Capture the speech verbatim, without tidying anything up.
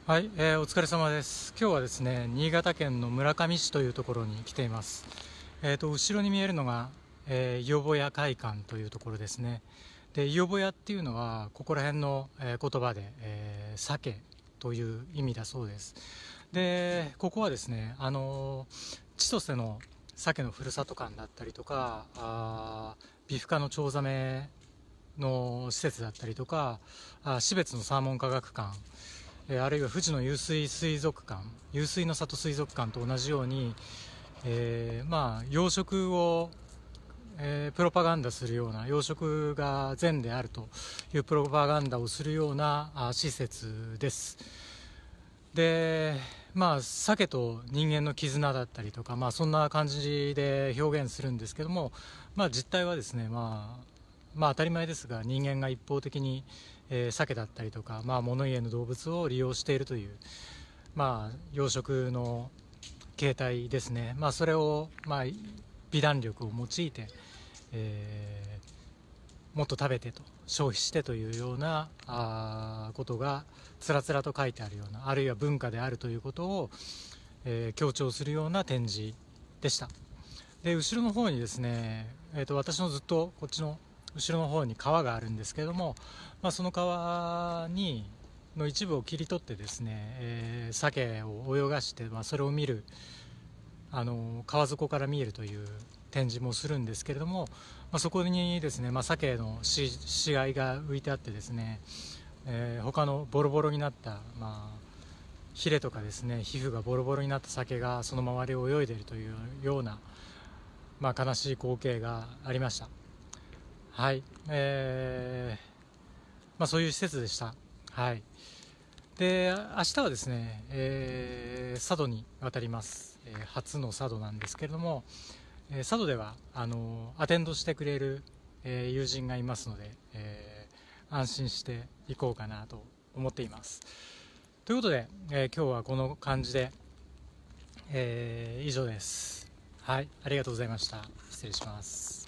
はい、えーお疲れ様です。今日はですね、新潟県の村上市というところに来ています。えーと、後ろに見えるのが、えー、伊予保屋会館というところですね。で、伊予保屋っていうのは、ここら辺の、えー言葉で、えー鮭という意味だそうです。で、ここはですね、あのー千歳の鮭のふるさと館だったりとか、あー美深のチョウザメの施設だったりとか、あ標別のサーモン科学館、えーあるいは富士の湧水水族館、湧水の里水族館と同じように、えーまあ養殖を、えープロパガンダするような、養殖が善であるというプロパガンダをするようなあ施設です。で、まあ鮭と人間の絆だったりとか、まあそんな感じで表現するんですけども、まあ実態はですね、まあまあ当たり前ですが、人間が一方的に、えー鮭だったりとか、まあ物言えぬ動物を利用しているという、まあ養殖の形態ですね。まあそれを、まあ美談力を用いて、えーもっと食べてと、消費してというようなあことがつらつらと書いてあるような、あるいは文化であるということを、えー強調するような展示でした。で、後ろの方にですね、えー、と私のずっとこっちの後ろの方に川があるんですけれども、まあ、その川にの一部を切り取ってですね、えー鮭を泳がして、まあ、それを見る、あの川底から見えるという展示もするんですけれども、まあ、そこにですね、まあ、鮭の死死骸が浮いてあってですね、えー他のボロボロになった、まあ、ヒレとかですね、皮膚がボロボロになった鮭がその周りを泳いでいるというような、まあ、悲しい光景がありました。はい、えーまあ、そういう施設でした。はい。で、明日はですね、えー佐渡に渡ります。えー初の佐渡なんですけれども、えー佐渡ではあのアテンドしてくれる、えー友人がいますので、えー安心して行こうかなと思っています。ということで、えー今日はこの感じで、えー以上です。はい、ありがとうございました。失礼します。